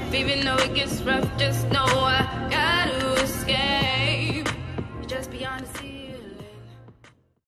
Even though it gets rough, just know I got to escape. Just beyond the sea.